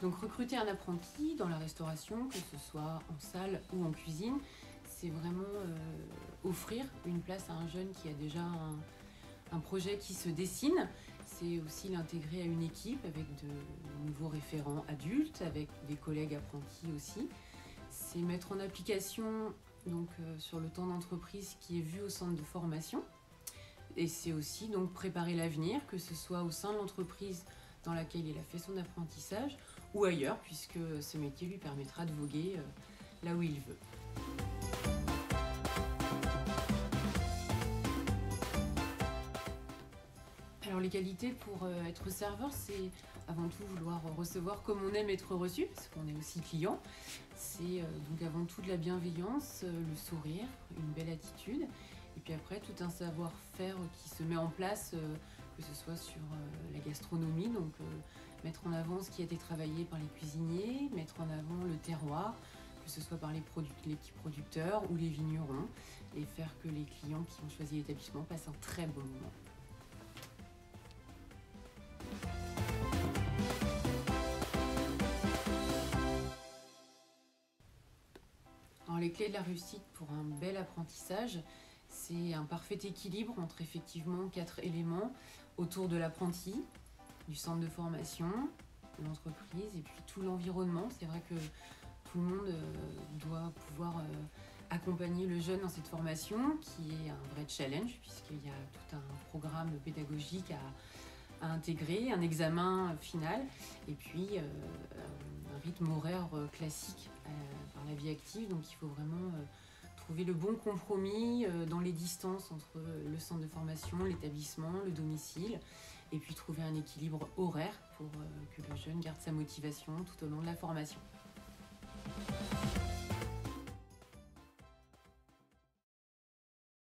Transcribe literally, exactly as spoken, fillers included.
Donc recruter un apprenti dans la restauration, que ce soit en salle ou en cuisine, c'est vraiment euh, offrir une place à un jeune qui a déjà un, un projet qui se dessine. C'est aussi l'intégrer à une équipe avec de nouveaux référents adultes, avec des collègues apprentis aussi. C'est mettre en application donc, euh, sur le temps d'entreprise qui est vu au centre de formation. Et c'est aussi donc préparer l'avenir, que ce soit au sein de l'entreprise dans laquelle il a fait son apprentissage ou ailleurs, puisque ce métier lui permettra de voguer euh, là où il veut. Alors les qualités pour euh, être serveur, c'est avant tout vouloir recevoir comme on aime être reçu, parce qu'on est aussi client. C'est euh, donc avant tout de la bienveillance, euh, le sourire, une belle attitude, et puis après tout un savoir-faire qui se met en place, euh, que ce soit sur euh, la gastronomie, donc euh, mettre en avant ce qui a été travaillé par les cuisiniers, mettre en avant le terroir, que ce soit par les, produ- les petits producteurs ou les vignerons, et faire que les clients qui ont choisi l'établissement passent un très bon moment. Alors, les clés de la réussite pour un bel apprentissage, c'est un parfait équilibre entre effectivement quatre éléments autour de l'apprenti, du centre de formation, de l'entreprise et puis tout l'environnement. C'est vrai que tout le monde euh, doit pouvoir euh, accompagner le jeune dans cette formation qui est un vrai challenge puisqu'il y a tout un programme pédagogique à, à intégrer, un examen final et puis euh, un rythme horaire classique euh, par la vie active. Donc il faut vraiment euh, trouver le bon compromis euh, dans les distances entre le centre de formation, l'établissement, le domicile et puis trouver un équilibre horaire pour euh, que le jeune garde sa motivation tout au long de la formation.